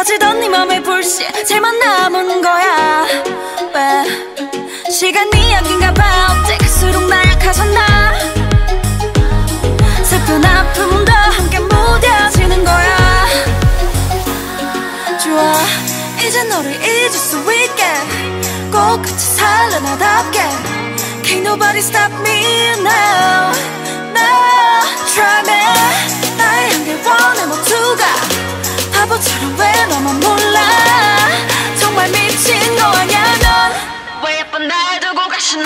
터지던 네 맘의 불씨 제만 남은 거야. 왜 시간이 약인가 봐. 어째 갈수록 나약해졌나. 슬픈 아픔도 함께 무뎌지는 거야. 좋아 이제 너를 잊을 수 있게 꼭 같이 살래 나답게. Can't nobody stop me now. No try me. 나의 한길 원해 모두가 바보처럼 왜 너만 몰라. 정말 미친 거 아냐 넌. 왜 예쁜 날 두고 가시나.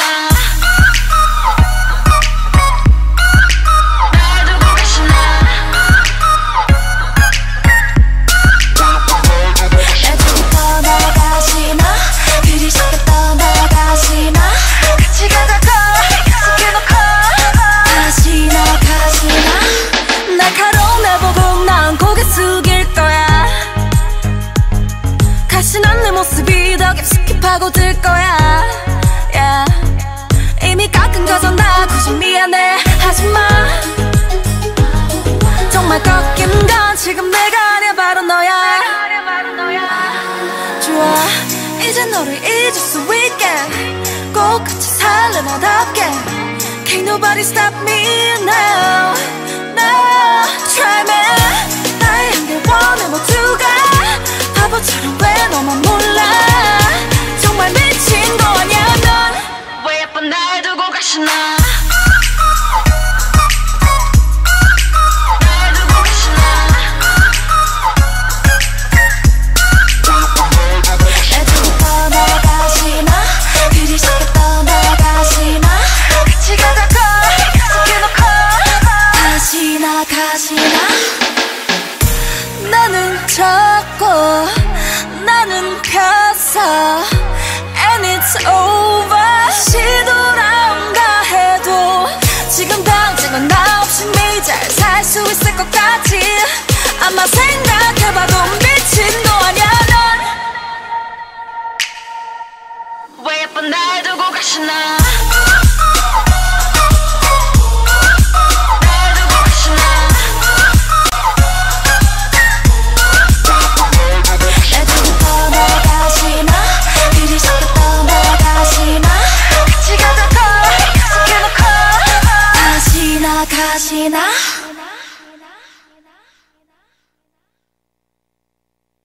가시난 내 모습이 더 깊숙이 파고들 거야. yeah. 이미 깎은 거잖아. 굳이 미안해 하지마. 정말 꺾인 건 지금 내가 아니야 바로 너야. 좋아 이제 너를 잊을 수 있게 꼭 같이 살래 나답게. Can't nobody stop me now. No try me. 나의 한길 원해 모두가 바보처럼 왜 너만 몰라. 정말 미친 거 아냐 넌. 왜 예쁜 날 두고 가시나. 날 두고 가시나. 애들이 떠나가시나. 그리 쉽게 떠나가시나. 같이 가자고 약속해놓고 가시나 가시나. 나는 저